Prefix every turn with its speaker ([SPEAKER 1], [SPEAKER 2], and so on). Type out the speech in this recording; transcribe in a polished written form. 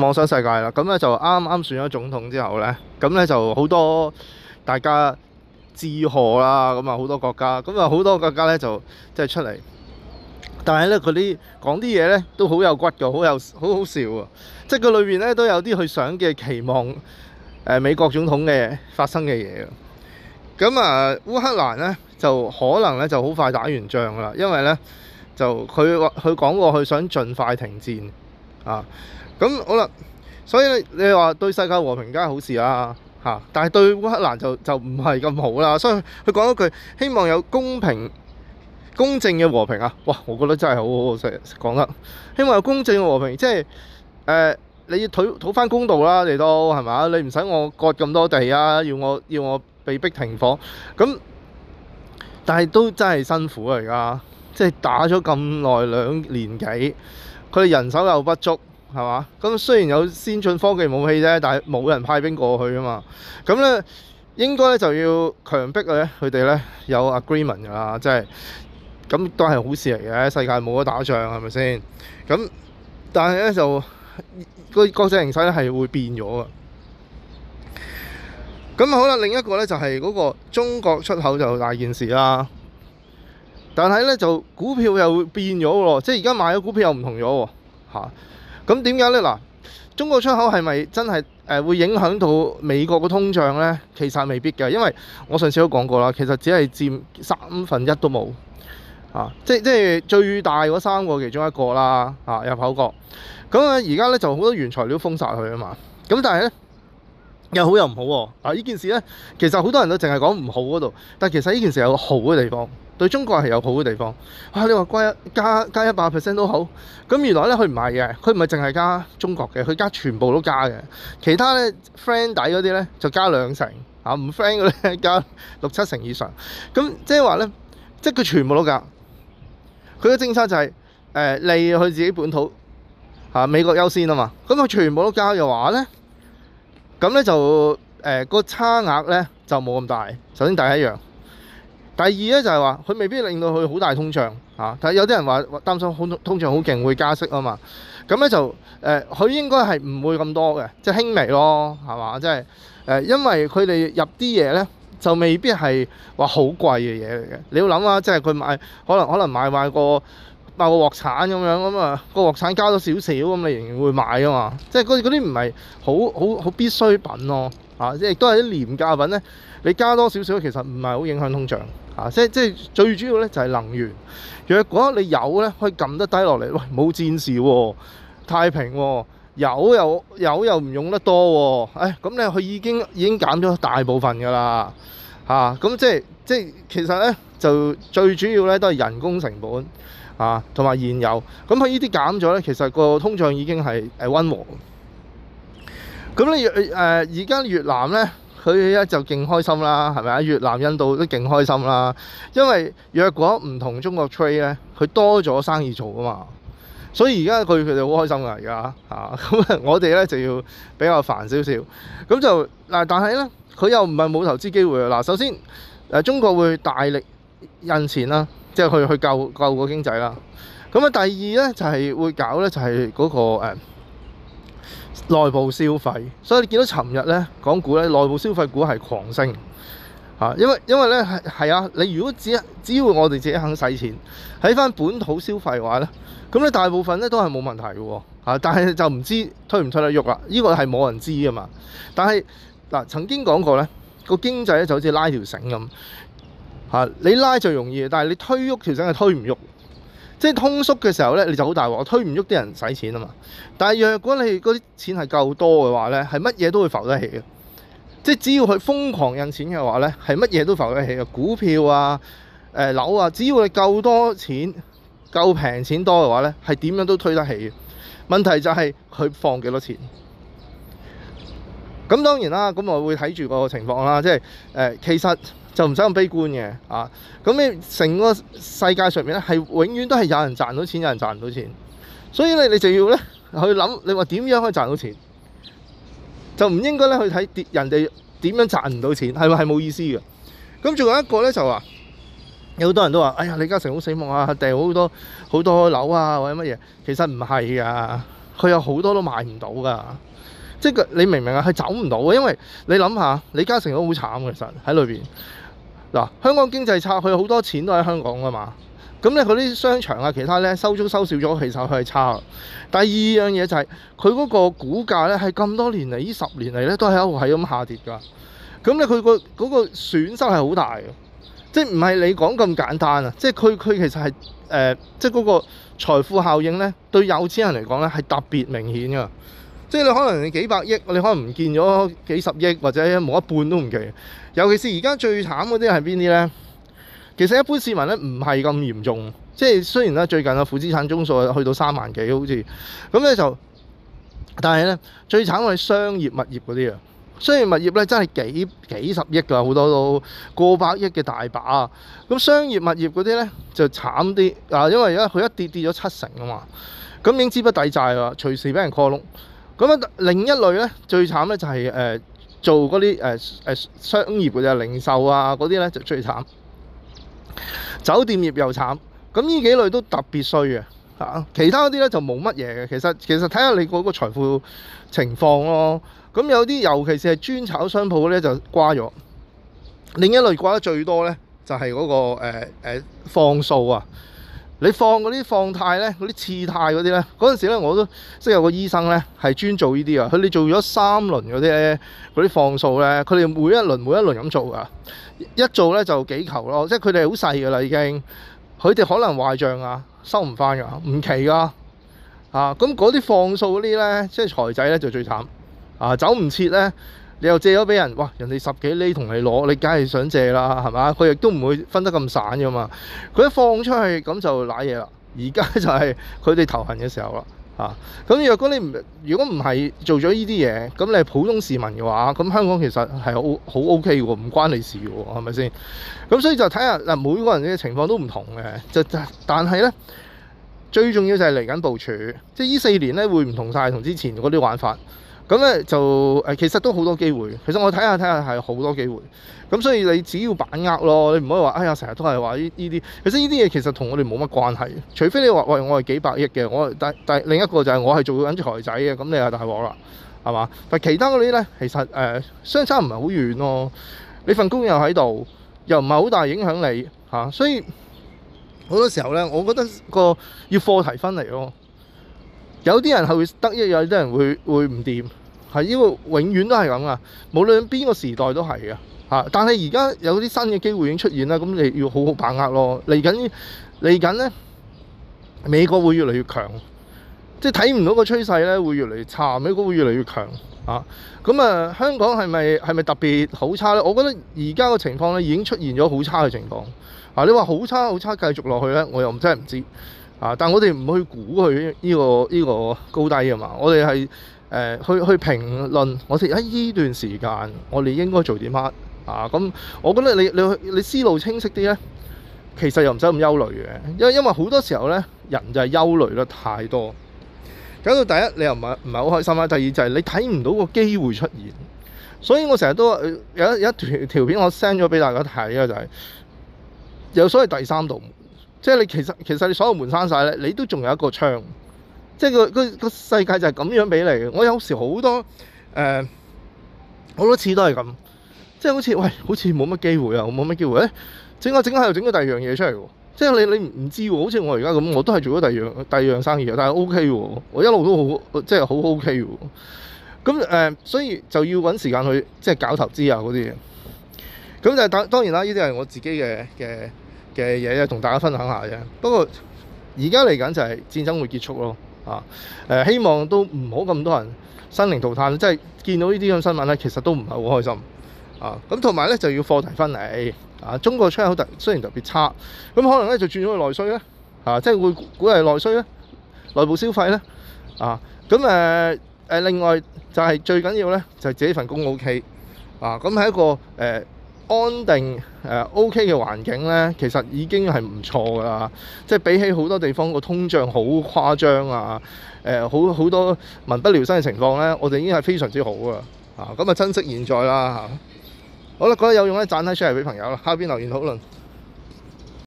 [SPEAKER 1] 妄想世界啦。咁咧就啱啱選咗總統之後咧，咁咧就好多大家致賀啦。咁啊好多國家，咁啊好多國家咧就即係出嚟，但係咧佢啲講啲嘢咧都好有骨㗎，好好笑啊！即係佢裏邊咧都有啲佢想嘅期望美國總統嘅發生嘅嘢。咁啊烏克蘭咧就可能咧就好快打完仗啦，因為咧就佢講過佢想盡快停戰啊。咁好啦，所以你話對世界和平梗係好事啦嚇，但係對烏克蘭就唔係咁好啦。所以佢講一句希望有公平公正嘅和平啊！哇，我覺得真係好講得，希望有公正嘅和平，即係你要討翻公道啦，你都係咪？你唔使我割咁多地啊，要我被逼停火咁，但係都真係辛苦啊！而家即係打咗咁耐2年幾，佢哋人手又不足。係嘛？咁雖然有先進科技武器啫，但係冇人派兵過去啊嘛。咁咧應該咧就要強迫咧佢哋咧有 agreement 㗎啦，即係咁都係好事嚟嘅。世界冇得打仗係咪先？咁但係咧就個國際形勢咧係會變咗㗎。咁好啦，另一個咧就係嗰個中國出口就大件事啦。但係咧就股票又會變咗喎，即係而家買咗股票又唔同咗喎嚇。咁點解呢？嗱，中國出口係咪真係會影響到美國嘅通脹呢？其實未必嘅，因為我上次都講過啦，其實只係佔1/3都冇啊，即係最大嗰3個其中一個啦啊，入口國。咁啊，而家呢就好多原材料封殺佢啊嘛。咁但係呢，又好又唔好喎。啊，呢件事呢，其實好多人都淨係講唔好嗰度，但其實呢件事有個好嘅地方。對中國係有好嘅地方，你話加100% 都好，咁原來咧佢唔係嘅，佢唔係淨係加中國嘅，佢加全部都加嘅，其他咧 friend 底嗰啲咧就加2成，唔 friend 嗰啲咧加6-7成以上，咁即係話咧，即係佢全部都加，佢嘅政策就係利佢自己本土美國優先啊嘛，咁佢全部都加嘅話咧，咁咧就個差額咧就冇咁大，首先第一樣。第二咧就係話佢未必令到佢好大通脹嚇，但係有啲人話擔心通脹好勁會加息啊嘛，咁咧就佢應該係唔會咁多嘅，即係輕微咯，係嘛？即係因為佢哋入啲嘢咧就未必係話好貴嘅嘢嚟嘅。你要諗下，即係佢買可能買個鑊鏟咁樣，咁啊個鑊鏟加咗少少咁，你仍然會買啊嘛。即係嗰啲唔係好必需品咯，即係亦都係啲廉價品咧，你加多少少其實唔係好影響通脹。即係最主要咧就係能源。若果你有咧，可以撳得低落嚟，喂冇戰事喎，太平喎，油又唔用得多喎，咁你佢已經減咗大部分㗎啦，咁即係其實咧就最主要咧都係人工成本同埋燃油，咁佢呢啲減咗咧，其實個通脹已經係溫和。咁你而家越南咧？佢咧就勁開心啦，係咪啊？越南、印度都勁開心啦，因為若果唔同中國 trade 咧，佢多咗生意做啊嘛，所以而家佢哋好開心㗎，而家咁我哋咧就要比較煩少少，咁就但係咧佢又唔係冇投資機會啊。首先中國會大力印錢啦，即係去救個經濟啦。咁第二咧就係會搞咧就係嗰個內部消費，所以你見到尋日咧港股咧內部消費股係狂升因為咧係啊，你如果只要我哋自己肯使錢喺翻本土消費嘅話咧，咁你大部分咧都係冇問題嘅喎但係就唔知推唔推得喐啦，呢個係冇人知㗎嘛。但係曾經講過咧，個經濟咧就好似拉條繩咁你拉就容易，但係你推喐條繩係推唔喐。即係通縮嘅時候咧，你就好大鑊，我推唔喐啲人使錢啊嘛。但係若果你嗰啲錢係夠多嘅話咧，係乜嘢都會浮得起嘅。即係只要佢瘋狂印錢嘅話咧，係乜嘢都浮得起嘅。股票啊、樓啊，只要你夠多錢、夠平錢多嘅話咧，係點樣都推得起嘅。問題就係佢放幾多錢。咁當然啦，咁我會睇住個情況啦。即係其實就唔使咁悲觀嘅咁你成個世界上面咧係永遠都係有人賺到錢，有人賺唔到錢，所以你就要咧去諗，你話點樣可以賺到錢，就唔應該咧去睇人哋點樣賺唔到錢，係咪係冇意思嘅。咁仲有一個咧就話，有好多人都話，哎呀李嘉誠好死亡啊，掟好多樓啊或者乜嘢，其實唔係㗎。 佢有好多都買唔到㗎。即係你明唔明啊？係走唔到嘅，因為你諗下，李嘉誠都好慘，其實喺裏邊嗱。香港經濟差，佢好多錢都喺香港㗎嘛。咁咧，嗰啲商場啊，其他咧收租收少咗，其實佢係差。第二樣嘢就係佢嗰個股價咧，係咁多年嚟，呢10年嚟咧都係係咁下跌㗎。咁咧，佢嗰個損失係好大嘅，即係唔係你講咁簡單啊？即係佢其實係即係嗰個財富效應咧，對有錢人嚟講咧係特別明顯㗎。即係你可能你幾百億，你可能唔見咗幾十億，或者冇一半都唔奇。尤其是而家最慘嗰啲係邊啲咧？其實一般市民咧唔係咁嚴重，即係雖然咧最近嘅負資產宗數去到3萬幾好似，咁咧就，但係咧最慘係商業物業嗰啲啊，商業物業咧真係幾十億㗎，好多都過百億嘅大把啊。咁商業物業嗰啲咧就慘啲啊，因為而家佢一跌咗70%啊嘛，咁已經資不抵債啦，隨時俾人 call 窿。咁啊，另一類咧最慘咧就係做嗰啲商業嘅啫，零售啊嗰啲咧就最慘。酒店業又慘，咁呢幾類都特別衰嘅嚇。其他嗰啲咧就冇乜嘢嘅。其實睇下你嗰個財富情況咯。咁有啲尤其是係專炒商鋪咧就瓜咗。另一類瓜得最多咧就係嗰個放數啊。你放嗰啲放貸咧，嗰啲次貸嗰啲咧，嗰陣時咧我都識有個醫生咧係專做呢啲啊。佢哋做咗3輪嗰啲咧，嗰啲放數咧，佢哋每一輪咁做噶。一做咧就幾球咯，即係佢哋好細噶啦已經。佢哋可能壞帳啊，收唔翻噶，唔期噶啊。咁嗰啲放數嗰啲咧，即係財仔咧就最慘啊，走唔切咧。你又借咗俾人，哇！人哋10幾厘同你攞，你梗係想借啦，係嘛？佢亦都唔會分得咁散噶嘛。佢一放出去咁就瀨嘢啦。而家就係佢哋頭痕嘅時候啦，咁若果你如果唔係做咗呢啲嘢，咁你係普通市民嘅話，咁香港其實係好 OK 喎，唔關你事喎，係咪先？咁所以就睇下嗱，每個人嘅情況都唔同嘅，但係咧最重要就係嚟緊部署，即係呢4年咧會唔同晒同之前嗰啲玩法。咁咧就其實都好多機會。其實我睇下係好多機會。咁所以你只要把握咯，你唔可以話哎呀成日都係話呢啲。其實呢啲嘢其實同我哋冇乜關係。除非你話喂我係幾百億嘅，但另一個就係我係做緊財仔嘅，咁你係大鑊啦，係嘛？但其他嗰啲咧其實相差唔係好遠咯。你份工又喺度，又唔係好大影響你嚇，所以好多時候咧，我覺得要課題分離咯。有啲人係會得益，有啲人會唔掂，係因為永遠都係咁噶，無論邊個時代都係嘅嚇。但係而家有啲新嘅機會已經出現啦，咁你要好好把握咯。嚟緊咧，美國會越嚟越強，即係睇唔到個趨勢咧會越嚟越差，美國會越嚟越強啊。咁香港係咪特別好差咧？我覺得而家個情況咧已經出現咗好差嘅情況啊。你話好差繼續落去咧，我又真係唔知。但我哋唔去估佢呢個高低啊嘛，我哋係去評論我哋喺呢段時間我哋應該做啲乜啊？咁我覺得你思路清晰啲咧，其實又唔使咁憂慮嘅，因為好多時候咧人就係憂慮得太多，搞到第一你又唔係好開心啦，第二就係你睇唔到個機會出現，所以我成日都有一條片我 send 咗俾大家睇啊，就係有所謂第三道門。即係你其實你所有門閂晒咧，你都仲有一個窗。即係個世界就係咁樣俾你嘅。我有時好多次都係咁，即係好似冇乜機會啊，冇乜機會。整下又整咗第二樣嘢出嚟喎。即係你唔知喎，好似我而家咁，我都係做咗第二樣生意嘅，但係 OK 喎，我一路都好即係好 OK 喎。咁所以就要揾時間去即係搞投資啊嗰啲嘢。咁就當然啦，呢啲係我自己嘅嘢咧，同大家分享下啫。不過而家嚟緊就係戰爭會結束咯，希望都唔好咁多人生靈塗炭，即係見到呢啲咁新聞咧，其實都唔係好開心咁同埋咧就要課題分離中國出口雖然特別差，咁可能咧就轉咗去內需咧即係會鼓勵內需咧，內部消費咧咁另外就係最緊要咧就係自己份工 OK 咁係一個安定OK 嘅環境咧，其實已經係唔錯噶啦。即係比起好多地方個通脹好誇張好多民不聊生嘅情況咧，我哋已經係非常之好噶啦。咁珍惜現在啦好啦，覺得有用咧，讚下 share 俾朋友啦，下邊留言討論。